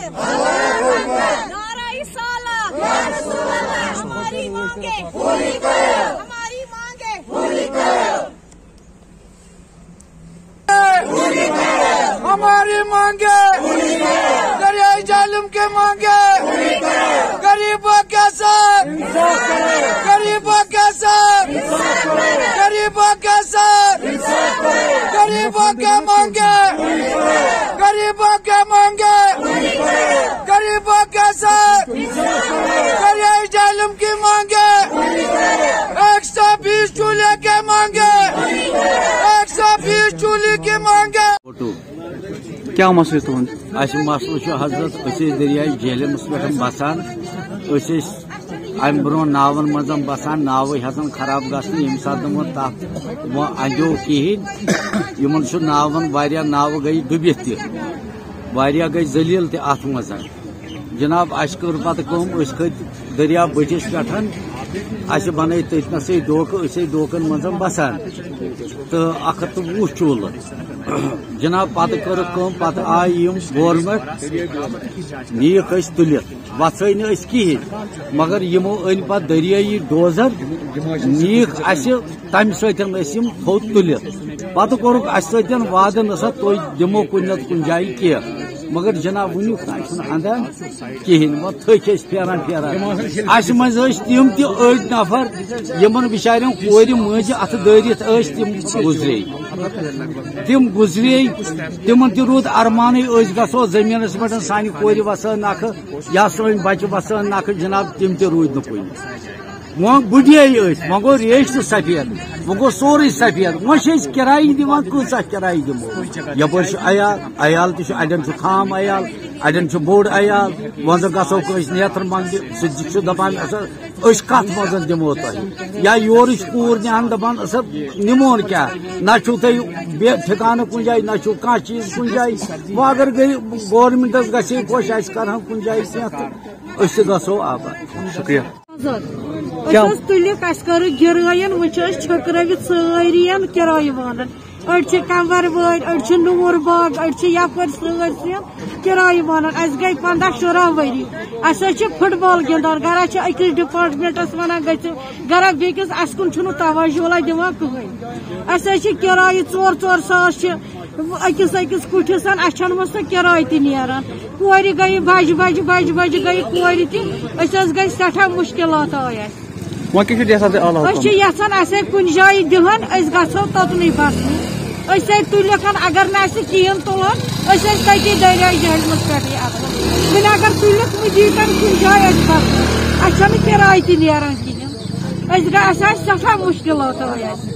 नाराई साला हमारी मांगे पूरी करो, हमारी मांगे पूरी करो, पूरी करो, हमारी मांगे पूरी करो, दरियाई जालिम के मांगे पूरी करो, गरीबों के साथ गरीबों के साथ गरीबों के साथ गरीबों के मांगे गरीबों के मांगे गरीबों के साथ दरियाई जालिम की मांगे 120 चूल्हे के मांगे 120 चूल्हे की मांगे। क्या मसले तुम मसल हजरत दरियाई जेलमस पे बसान अम ब्रो नावन मज बसान नाव हसान खराब गसन ये सात तथ वो अंजो कहें इन नावन वारिया नाव गई डुबित तरिया गई जलील तथ मज जनाब अस कर पे खत दरिया बटिस पे बन तथनस डोकन मज बसान तो 120 चूल्ह जनाब पे कर पे आई गवर्नमेंट नीक तुलित वत्स कहें मगर यमो अन पे दरियाई डोजर नीक तम सम थोद तुलित पे कोरुक वाद नसा तुम दिमो कुन कुन जाए कह मगर जनाब वुक अंदान कहें वो थस फेरान फेरान अस मज तम तड़ नफर यमन बिचार कोर मज अथ दरित तम गुजरे तिमन रूद अरमान गो जमीनस पे सान कोर वसान नख या सन बच्चे वसान नख जनाब तम रूद नुन वो बुढ़े वो गो रेश तो सफेद वो गो सोरे सफेद वो किराय दिवान कसा किराय दिमो यपर अयाल अड़न खाम अयाल अड़न बोड़ अयाल वो गो नेत्र मंगे सह दपान कत मज दिमो तुम या योर कूर न्यान दपान निमोन क्या ना ठिकान कुन जाए ना कह चीज कुन जाए वो अगर गवर्नमेंटस गे खुश कर कुन जाए कह गो आबाद। शुक्रिया। तुलिक कर गिरायन वो छकरवित सारी किराय वानन अड़ कंवर वर अड़ नूर बाग अड़ यपर किराय वानन अस गई 15-16 वरी अस फुटबॉल गिंदान गरा अकिस डिपार्टमेंटस वन गरा बेकिस अस कुन तवज्जो दिवान कहें अस किराय 4-4 सास अकिस कुठिस अस सह किराय तरान कोर गई बज गई कोर तस गई सठा मुश्किलात आय यहान कुन जाए दिहन गो तोतन बसन तुलिक अगर ना कहें तुलान तती दरिया जहलमस पे वह अगर तुलिक दीतन कुन जाए बसन किराय तरान कहें सठा मुश्किलात आय।